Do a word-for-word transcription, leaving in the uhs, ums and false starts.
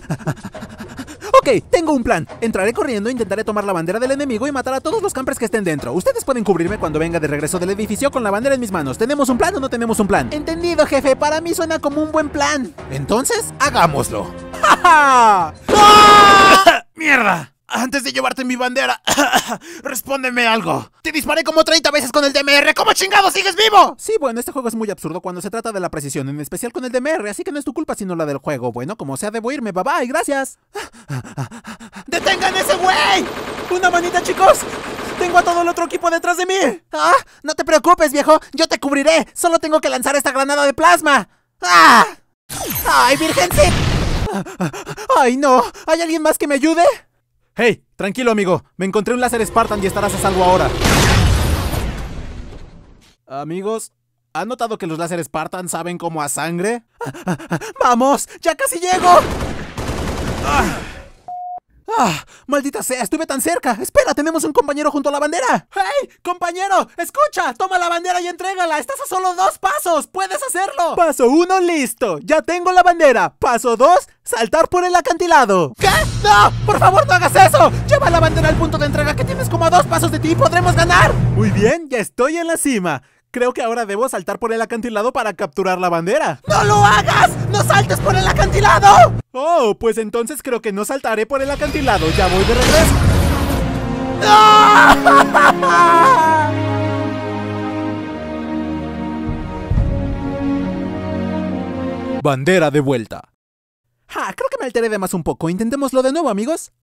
Ok, tengo un plan. Entraré corriendo, intentaré tomar la bandera del enemigo y matar a todos los campers que estén dentro. Ustedes pueden cubrirme cuando venga de regreso del edificio con la bandera en mis manos. ¿Tenemos un plan o no tenemos un plan? Entendido, jefe. Para mí suena como un buen plan. Entonces, hagámoslo. ¡Ja, ja! ¡Ah! ¡Mierda! Antes de llevarte mi bandera, respóndeme algo. Te disparé como treinta veces con el D M R. ¿Cómo chingado sigues vivo? Sí, bueno, este juego es muy absurdo cuando se trata de la precisión, en especial con el D M R, así que no es tu culpa sino la del juego. Bueno, como sea, debo irme. Bye bye, gracias. ¡Detengan ese güey! ¡Una manita, chicos! ¡Tengo a todo el otro equipo detrás de mí! ¡Ah! No te preocupes, viejo. Yo te cubriré. Solo tengo que lanzar esta granada de plasma. ¡Ah! ¡Ay, virgen! Sí. ¡Ay, no! ¿Hay alguien más que me ayude? Hey, tranquilo, amigo. Me encontré un láser Spartan y estarás a salvo ahora. Amigos, ¿han notado que los láser Spartan saben como a sangre? ¡Vamos! ¡Ya casi llego! ¡Ah! ¡Ah! ¡Maldita sea! ¡Estuve tan cerca! ¡Espera! ¡Tenemos un compañero junto a la bandera! ¡Hey! ¡Compañero! ¡Escucha! ¡Toma la bandera y entrégala! ¡Estás a solo dos pasos! ¡Puedes hacerlo! Paso uno, listo. ¡Ya tengo la bandera! Paso dos, saltar por el acantilado. ¿Qué? ¡No! ¡Por favor, no hagas eso! ¡Lleva la bandera al punto de entrega que tienes como a dos pasos de ti y podremos ganar! Muy bien, ya estoy en la cima. Creo que ahora debo saltar por el acantilado para capturar la bandera. ¡No lo hagas! ¡No saltes por el acantilado! Oh, pues entonces creo que no saltaré por el acantilado. Ya voy de regreso. ¡No! Bandera de vuelta. Ja, creo que me alteré de más un poco. Intentémoslo de nuevo, amigos.